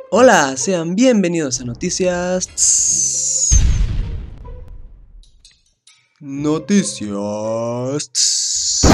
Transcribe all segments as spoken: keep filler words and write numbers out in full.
Hola, sean bienvenidos a Noticias Tss. Noticias Tss.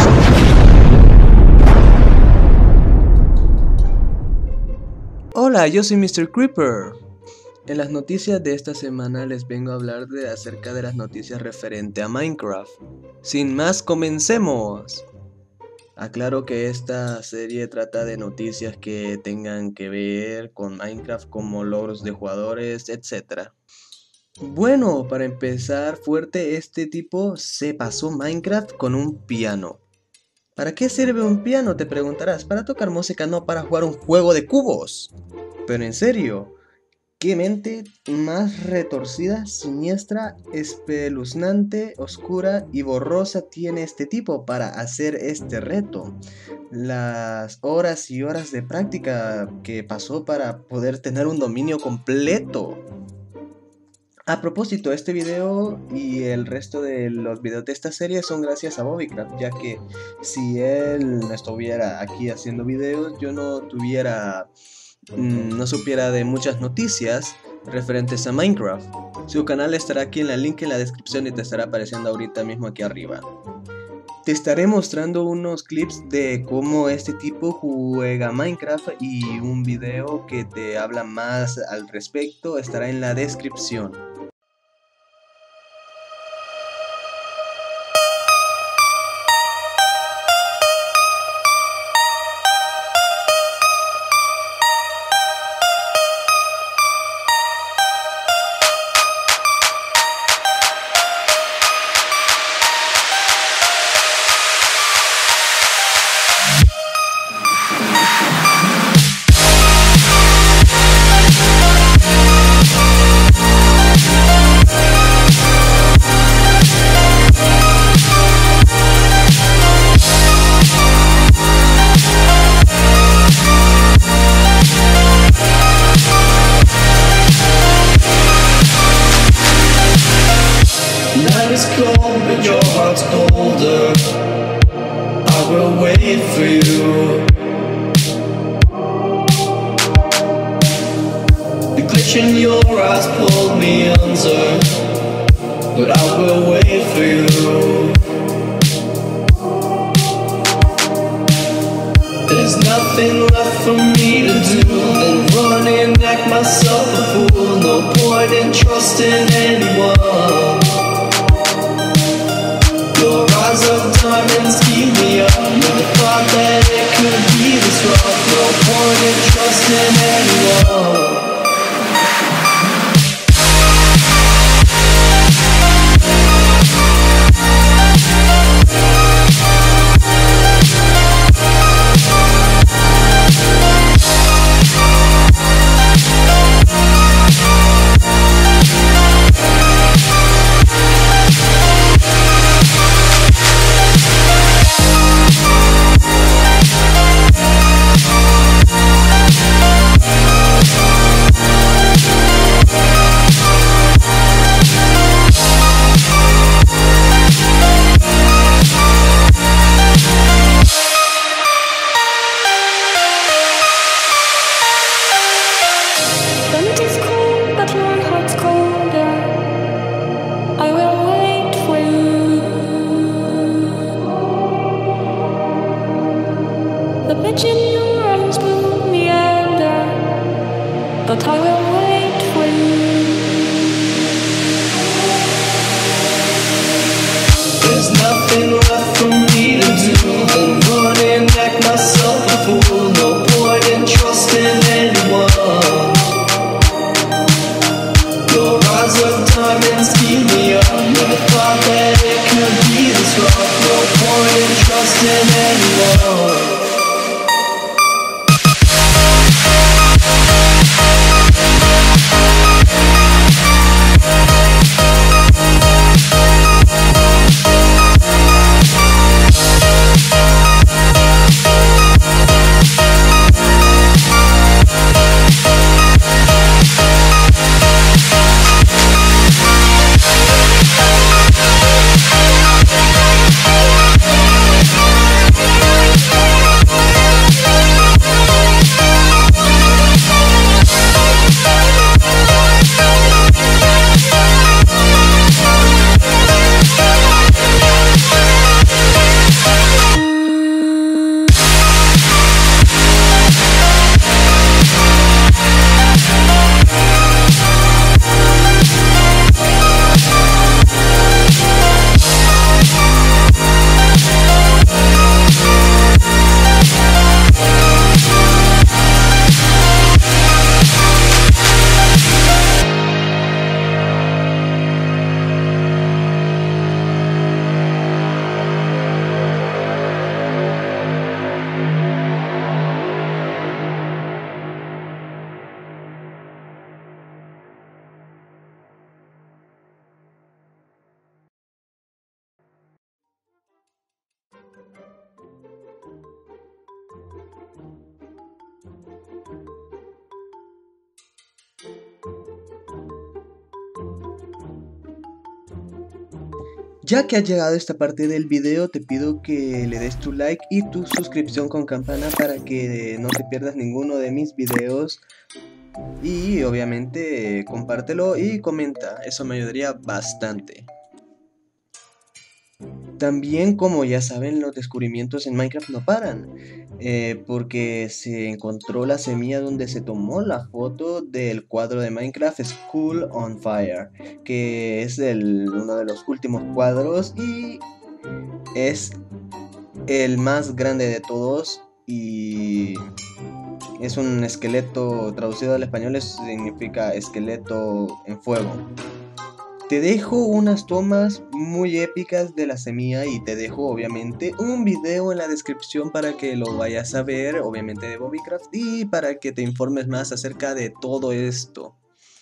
Hola, yo soy mister Creeper. En las noticias de esta semana les vengo a hablar de acerca de las noticias referente a Minecraft. Sin más, comencemos. Aclaro que esta serie trata de noticias que tengan que ver con Minecraft, como logros de jugadores, etcétera. Bueno, para empezar fuerte, este tipo se pasó Minecraft con un piano. ¿Para qué sirve un piano?, te preguntarás. Para tocar música, no para jugar un juego de cubos. Pero en serio, ¿qué mente más retorcida, siniestra, espeluznante, oscura y borrosa tiene este tipo para hacer este reto? Las horas y horas de práctica que pasó para poder tener un dominio completo. A propósito, este video y el resto de los videos de esta serie son gracias a Bobbycraft, ya que si él no estuviera aquí haciendo videos, yo no tuviera... no supiera de muchas noticias referentes a Minecraft. Su canal estará aquí en la link en la descripción y te estará apareciendo ahorita mismo aquí arriba. Te estaré mostrando unos clips de cómo este tipo juega Minecraft y un video que te habla más al respecto estará en la descripción. It's cold, but your heart's colder. I will wait for you. The glitch in your eyes pulled me under, but I will wait for you. There's nothing left for me to do than run and act myself a fool. No point in trusting anyone. Your eyes of diamonds keep me up. Never thought that it could be this rough. No point in trusting anyone. The bitch in your eyes will meander, but I will wait for you. There's nothing left for me to do than run and act myself a fool. No point in trusting anyone. Your eyes of diamonds keep me up. Never thought that it could be this rough. No point in trusting anyone. Ya que has llegado a esta parte del video, te pido que le des tu like y tu suscripción con campana para que no te pierdas ninguno de mis videos. Y obviamente compártelo y comenta, eso me ayudaría bastante. También, como ya saben, los descubrimientos en Minecraft no paran, eh, porque se encontró la semilla donde se tomó la foto del cuadro de Minecraft School on Fire, que es el, uno de los últimos cuadros y es el más grande de todos, y es un esqueleto, traducido al español significa esqueleto en fuego. Te dejo unas tomas muy épicas de la semilla y te dejo obviamente un video en la descripción para que lo vayas a ver, obviamente de Bobbycraft, y para que te informes más acerca de todo esto.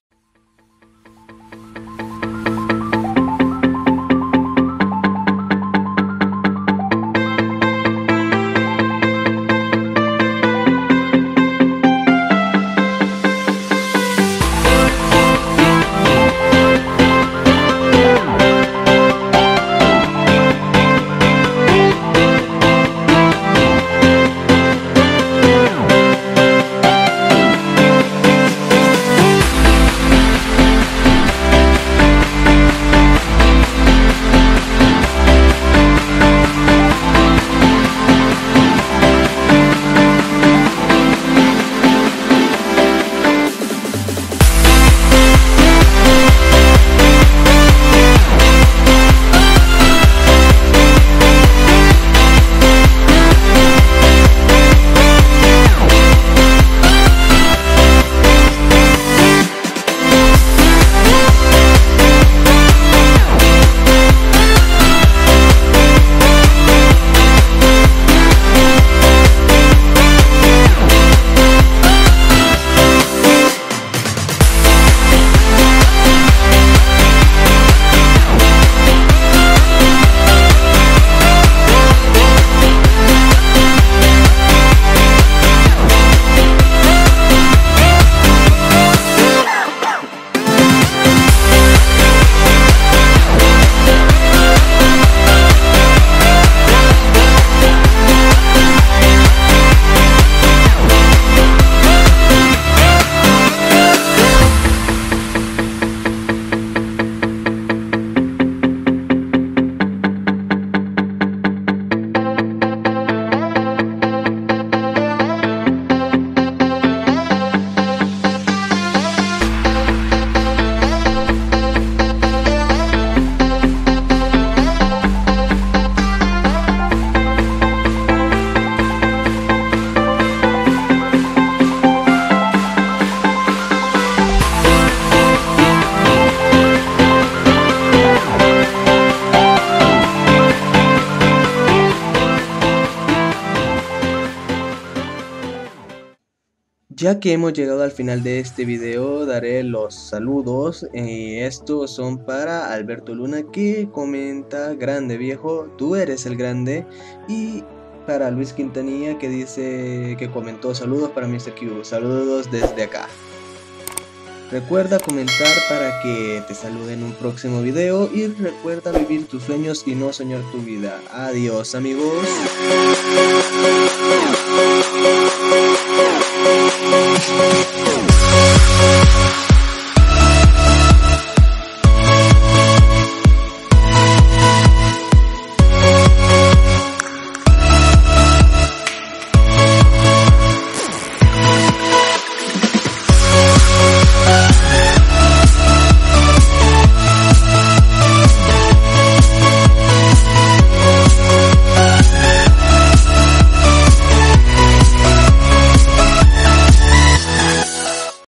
Ya que hemos llegado al final de este video, daré los saludos, y estos son para Alberto Luna, que comenta: grande viejo, tú eres el grande. Y para Luis Quintanilla, que dice, que comentó: saludos para mister Q, saludos desde acá. Recuerda comentar para que te salude en un próximo video, y recuerda vivir tus sueños y no soñar tu vida. Adiós, amigos.